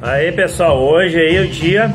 Aí pessoal, hoje aí o dia.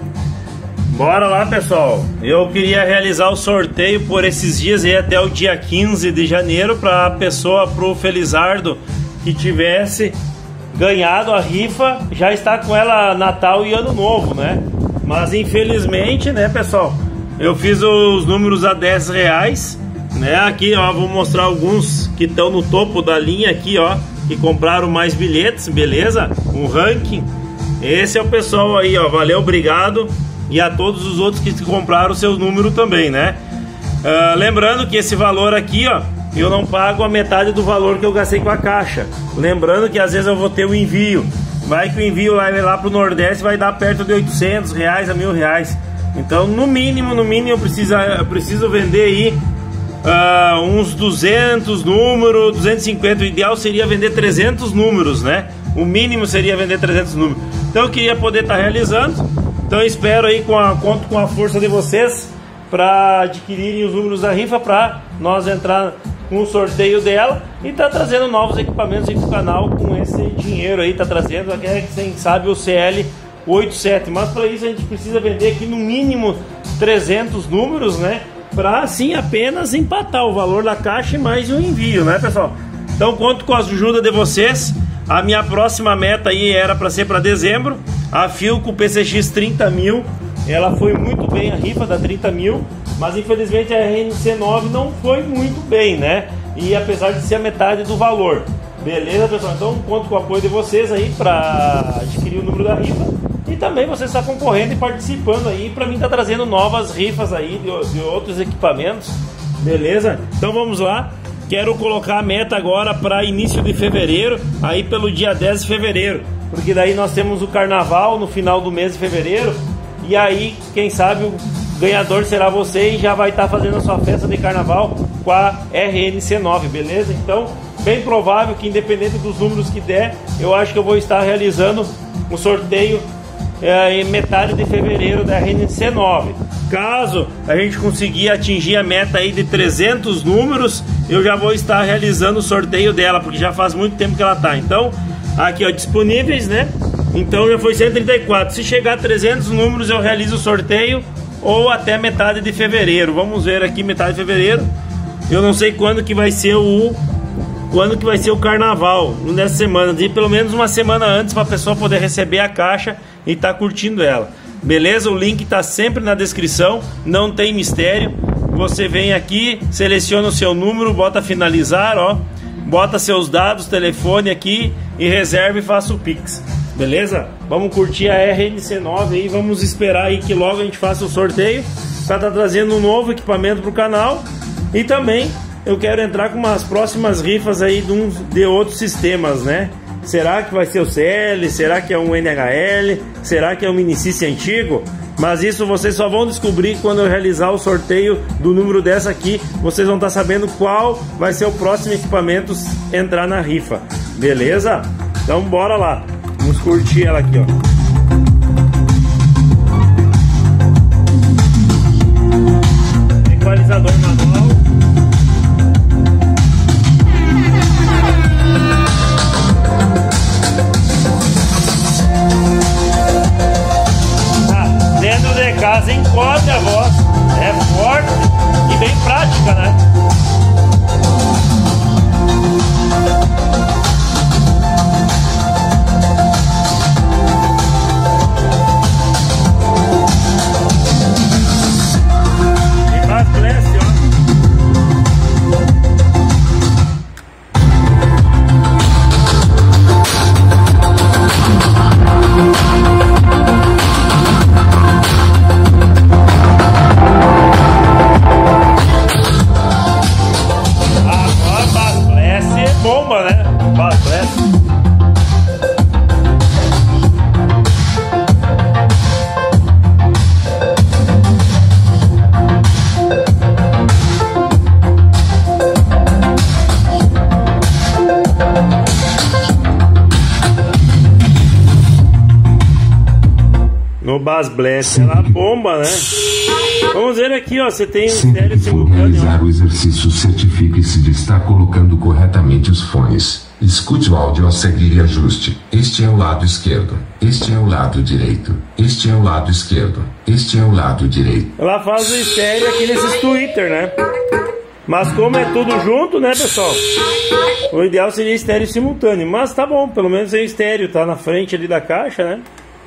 Bora lá pessoal. Eu queria realizar o sorteio por esses dias aí até o dia 15 de janeiro para a pessoa, pro Felizardo que tivesse ganhado a rifa, já está com ela Natal e Ano Novo, né? Mas infelizmente, né pessoal, eu fiz os números a R$10, né? Aqui ó, vou mostrar alguns que estão no topo da linha aqui ó, que compraram mais bilhetes, beleza? Um ranking. Esse é o pessoal aí ó, valeu, obrigado. E a todos os outros que compraram o seu número também, né? Lembrando que esse valor aqui ó, eu não pago a metade do valor que eu gastei com a caixa. Lembrando que às vezes eu vou ter o envio. Vai que o envio lá pro Nordeste vai dar perto de R$800 a R$1.000. Então no mínimo eu preciso vender aí uns 200 números, 250. O ideal seria vender 300 números, né? O mínimo seria vender 300 números. Então eu queria poder estar realizando. Então eu espero aí, conto com a força de vocês para adquirirem os números da rifa, para nós entrar com o sorteio dela e tá trazendo novos equipamentos aqui pro canal com esse dinheiro aí, tá trazendo, quem sabe, o CL87. Mas para isso a gente precisa vender aqui no mínimo 300 números, né? Para assim apenas empatar o valor da caixa e mais o envio, né pessoal? Então conto com a ajuda de vocês. A minha próxima meta aí era para ser para dezembro. A Philco PCX 30.000, ela foi muito bem, a rifa da 30.000, mas infelizmente a RNC9 não foi muito bem, né? E apesar de ser a metade do valor. Beleza, pessoal? Então conto com o apoio de vocês aí para adquirir o número da rifa. E também você está concorrendo e participando aí, para mim tá trazendo novas rifas aí de outros equipamentos. Beleza? Então vamos lá. Quero colocar a meta agora para início de fevereiro, aí pelo dia 10 de fevereiro, porque daí nós temos o carnaval no final do mês de fevereiro, e aí quem sabe o ganhador será você e já vai estar fazendo a sua festa de carnaval com a RNC9, beleza? Então, bem provável que independente dos números que der, eu acho que eu vou estar realizando o sorteio em metade de fevereiro da RNC9. Caso a gente conseguir atingir a meta aí de 300 números, eu já vou estar realizando o sorteio dela, porque já faz muito tempo que ela tá. Então, aqui ó, disponíveis, né? Então já foi 134. Se chegar a 300 números, eu realizo o sorteio, ou até metade de fevereiro. Vamos ver aqui, metade de fevereiro. Eu não sei quando que vai ser o carnaval nessa semana, de pelo menos uma semana antes, para a pessoa poder receber a caixa e tá curtindo ela. Beleza? O link tá sempre na descrição, não tem mistério. Você vem aqui, seleciona o seu número, bota finalizar, ó, bota seus dados, telefone aqui e reserva e faça o Pix. Beleza? Vamos curtir a RNC9 aí, vamos esperar aí que logo a gente faça o sorteio para tá trazendo um novo equipamento pro canal. E também eu quero entrar com umas próximas rifas aí de outros sistemas, né? Será que vai ser o CL? Será que é um NHL? Será que é um Minisys antigo? Mas isso vocês só vão descobrir quando eu realizar o sorteio do número dessa aqui. Vocês vão estar sabendo qual vai ser o próximo equipamento entrar na rifa. Beleza? Então bora lá. Vamos curtir ela aqui, ó. Equalizador manual. Casa encobre a voz, é forte e bem prática, né? E mais blesse, ó. Bomba, né? No Bass Blast, ela bomba, né? Vamos ver aqui, ó, você tem um Sempre estéreo que for simultâneo. realizar o exercício, certifique-se de estar colocando corretamente os fones. Escute o áudio a seguir e ajuste. Este é o lado esquerdo. Este é o lado direito. Este é o lado esquerdo. Este é o lado direito. Ela faz o estéreo aqui nesses Twitter, né? Mas como é tudo junto, né, pessoal? O ideal seria estéreo simultâneo. Mas tá bom, pelo menos é estéreo, tá na frente ali da caixa, né?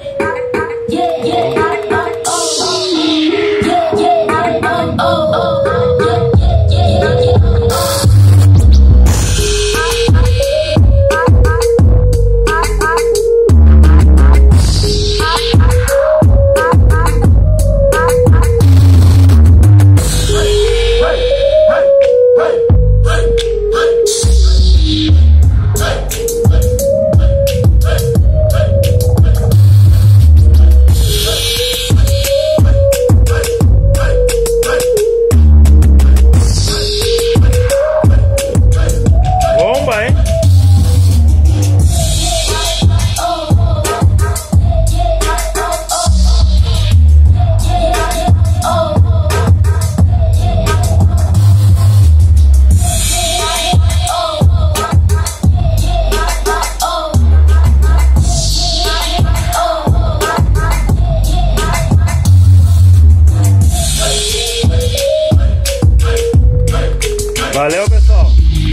Valeu, pessoal.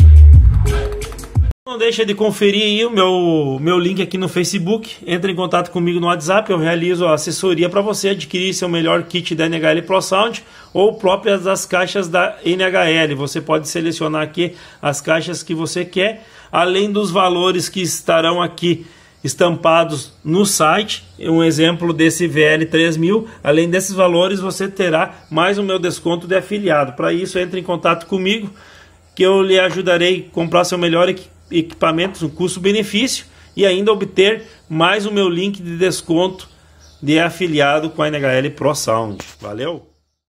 Não deixa de conferir aí o meu link aqui no Facebook. Entre em contato comigo no WhatsApp. Eu realizo a assessoria para você adquirir seu melhor kit da NHL Pro Sound ou próprias das caixas da NHL. Você pode selecionar aqui as caixas que você quer, além dos valores que estarão aqui estampados no site. Um exemplo desse VL3000. Além desses valores, você terá mais o meu desconto de afiliado. Para isso, entre em contato comigo, que eu lhe ajudarei a comprar seu melhor equipamento, um custo-benefício, e ainda obter mais o meu link de desconto de afiliado com a NHL Pro Sound. Valeu!